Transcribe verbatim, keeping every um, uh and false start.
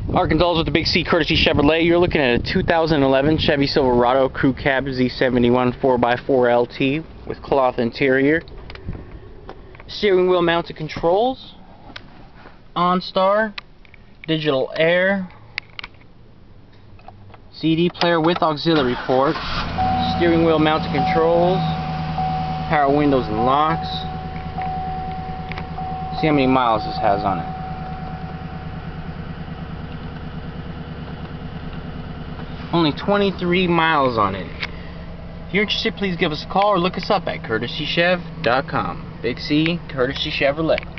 Arkansas with the Big C Courtesy Chevrolet. You're looking at a two thousand eleven Chevy Silverado Crew Cab Z seventy-one four by four L T with cloth interior. Steering wheel mounted controls. OnStar. Digital air. C D player with auxiliary port. Steering wheel mounted controls. Power windows and locks. See how many miles this has on it. Only twenty-three miles on it. If you're interested, please give us a call or look us up at courtesy chev dot com. Big C Courtesy Chevrolet.